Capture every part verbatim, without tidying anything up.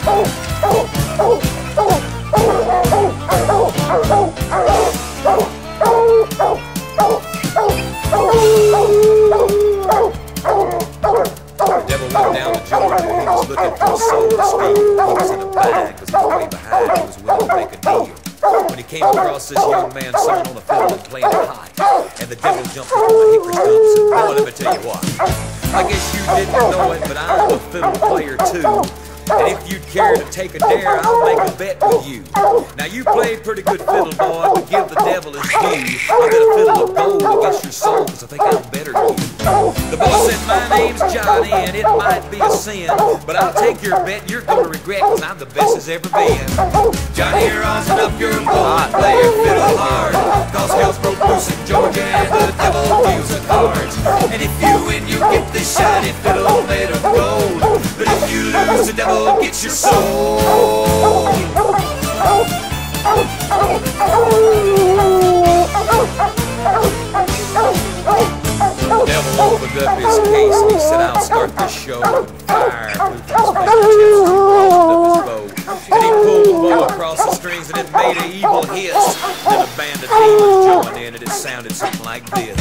Devil went down to Georgia. He was looking for a soul to steal. He was in a bag because he was way behind. He was willing to make a deal. When he came across this young man sitting on a fiddle and playing a high, and the devil jumped up on the hickory stumps and, boy, let me tell you what. I guess you didn't know it, but I'm a fiddle player too. And if you'd care to take a dare, I'll make a bet with you. Now you played pretty good fiddle, boy, but give the devil his due. I bet a fiddle of gold against your soul, cause I think I'm better than you. The boy said, my name's Johnny, and it might be a sin, but I'll take your bet, you're gonna regret, cause I'm the best as ever been. Johnny, rosin up your bowl and play your fiddle hard, cause hell's broke loose in Georgia and the devil deals the cards. And if you win, you get this shiny fiddle made of gold, but if you lose, the devil gets your soul. Devil opened up his case and he said, I'll start this show. And fire flew from his fingertips and up his bow. And he pulled the bow across the strings and it made an evil hiss. Then a band of demons joined in and it sounded something like this.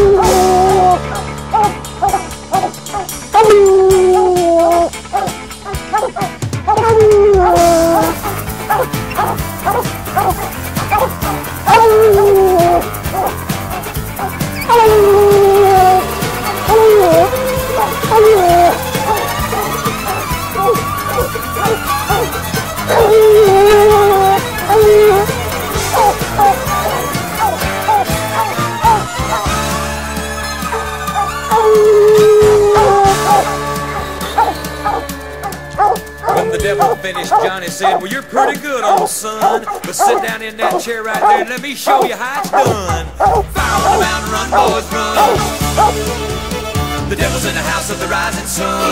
When the devil finished, Johnny said, well, you're pretty good, old son, but sit down in that chair right there and let me show you how it's done. Fire on the mountain, run, boys, run. The devil's in the house of the rising sun.